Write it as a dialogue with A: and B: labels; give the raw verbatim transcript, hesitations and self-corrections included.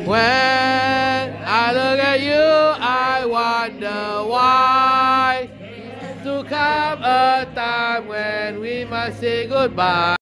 A: When I look at you, I wonder why. To come a time when we must say goodbye.